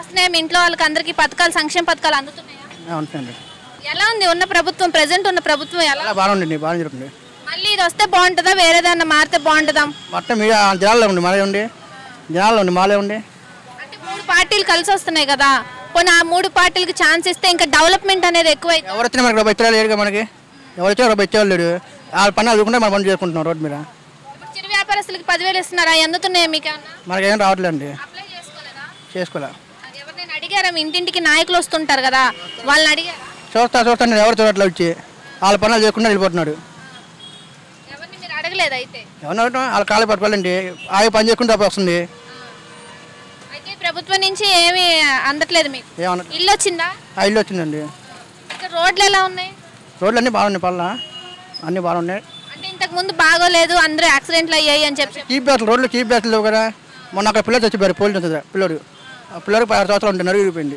వస్తున్నాయి మీ ఇంట్లో వాళ్ళకి అందరికీ పథకాలు సంక్షేమ పథకాలు అందుతున్నాయా? ఉంటాయండి. ఎలా ఉంది ఉన్న ప్రభుత్వం ప్రెసెంట్ ఉన్న ప్రభుత్వం ఎలా? బాగుండండి, బాగా జరుగుతుంది. మళ్ళీ ఇది వస్తే బాగుంటుందా వేరేదన్నా మారితే బాగుంటుందా? మొత్తం మీ జనాల్లో ఉండి మాలే ఉండి జనాల్లో ఉండి మాలే ఉండి అంటే 3 పార్టీలు కలిసి వస్తున్నాయి కదా, పోనీ ఆ 3 పార్టీలకి ఛాన్స్ ఇస్తే ఇంకా డెవలప్మెంట్ అనేది ఎక్కువ. ఎవరు వచ్చినా మనకి రూపాయి ఇచ్చేవాళ్ళు లేడుగా, మనకి ఎవరు వచ్చా రూపాయి ఇచ్చేవాళ్ళు లేడు. వాళ్ళ పని అదుకుంటే మనం పని చేసుకుంటున్నాం రోడ్డు మీద. ఇప్పుడు చిరు వ్యాపారస్తులకి 10,000 ఇస్తున్నారా? అందుతున్నాయా మీకు ఏమన్నా? మనకేం రావట్లేదండి. అప్లై చేసుకోలేదా? చేసుకోలే. ఎవరినైనా అడిగారా? మీ ఇంటింటికి నాయకులు వస్తుంటారు కదా, వాళ్ళని అడిగారా? చూస్తాను ఎవరు చూడట్లా వచ్చి వాళ్ళ పనులు చేయకుండా వెళ్ళిపోతున్నాడు. ఎవరిని మీరు అడగలేదు అయితే? ఎవరు వాళ్ళ కాళ్ళు పట్టుకోవాలండి, ఆగి పని చేయకుండా వస్తుంది. అయితే ప్రభుత్వం నుంచి ఏమి అందట్లేదు మీకు? ఏమన్నా ఇల్లు వచ్చిందా? ఇల్లు వచ్చిందండి. ఇక్కడ రోడ్లు ఎలా ఉన్నాయి? రోడ్లు అన్నీ బాగున్నాయి, పనులు అన్నీ బాగున్నాయి. అంటే ఇంతకు ముందు బాగోలేదు, అందరూ యాక్సిడెంట్లు అయ్యాయి అని చెప్పి. కీప్ బ్యాట్లు రోడ్లు కీప్ బ్యాట్లు లేవు కదా. మొన్న అక్కడ పిల్లలు చచ్చిపోయారు, పోలీసు పిల్లడు. ఆ పిల్లడికి 16 సంవత్సరాలు ఉంటే నరిగిపోయింది.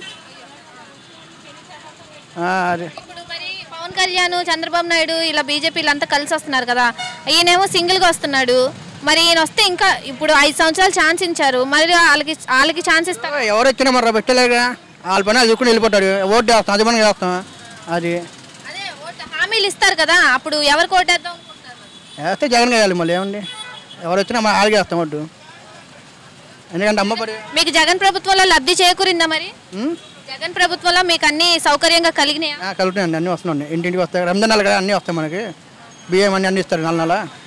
అదే ఇప్పుడు మరి పవన్ కళ్యాణ్, చంద్రబాబు నాయుడు ఇలా బీజేపీలు అంతా కలిసి వస్తున్నారు కదా, ఈయనేమో సింగిల్గా వస్తున్నాడు. మరి ఈయన వస్తే ఇంకా ఇప్పుడు 5 సంవత్సరాలు ఛాన్స్ ఇచ్చారు, మరి వాళ్ళకి ఛాన్స్ ఇస్తారు. ఎవరు వచ్చినా మరి పెట్టలేగా, వాళ్ళ పని అది వెళ్ళిపోతాడు. ఓటు చేస్తాం, అది మనం చేస్తాం. అది అదే హామీలు ఇస్తారు కదా, అప్పుడు ఎవరు కోటేద్దాం అనుకుంటున్నారు? వేస్తే జగన్ వేయాలి. మళ్ళీ ఏమండి, ఎవరు వచ్చినా మనం ఆడిగేస్తాం ఓటు. ఎందుకంటే అమ్మపడి మీకు జగన్ ప్రభుత్వంలో లబ్ధి చేకూరిందా? మరి జగన్ ప్రభుత్వంలో మీకు అన్ని సౌకర్యంగా కలిగినాయా? కలుగుతున్నాయండి, అన్నీ వస్తున్నాయి. ఇంటింటికి వస్తాయి. రంజాన్ నెల కదా అన్నీ వస్తాయి మనకి. బియ్యం అన్నీ ఇస్తారు నెల నెల.